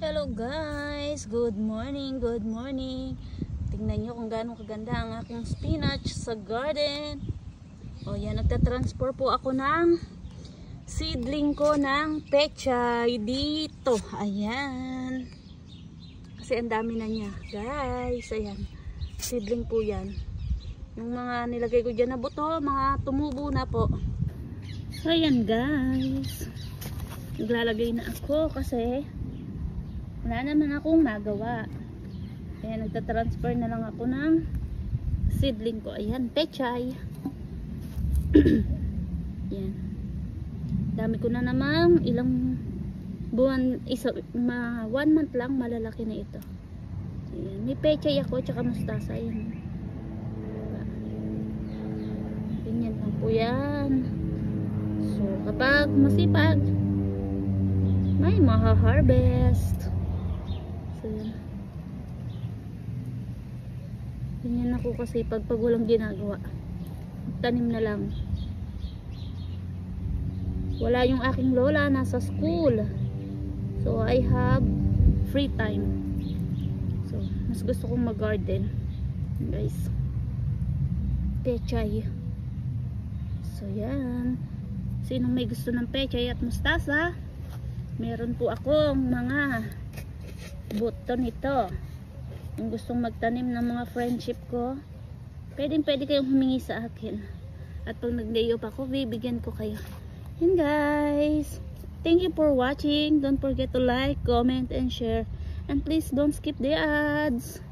Hello guys, good morning, good morning. Tingnan nyo kung gaano kaganda ang aking spinach sa garden. O yan, nagtatransfer po ako ng seedling ko ng pechay dito. Ayan. Kasi ang dami na niya guys. Ayan, seedling po yan. Yung mga nilagay ko dyan na buto, mga tumubo na po. So ayan guys, naglalagay na ako kasi wala naman akong magawa. Kaya nagtatransfer na lang ako ng seedling ko. Ayan, pechay. Yan. Dami ko na namang ilang buwan, 1 month lang malalaki na ito. Ayan, may pechay ako tsaka mustasa. Ayan. Ganyan lang po yan. So kapag masipag, may maha-harvest. So, ganyan ako kasi pag walang ginagawa, tanim na lang. Wala yung aking lola, nasa school. So, I have free time. So, mas gusto kong mag-garden. Guys. Pechay. So, yan. Sino may gusto ng pechay at mustasa? Meron po akong mga buto nito. Yung gustong magtanim ng mga friendship ko, pwede kayong humingi sa akin. At pag nag-day off ako, bibigyan ko kayo. Yun guys. Thank you for watching. Don't forget to like, comment, and share. And please don't skip the ads.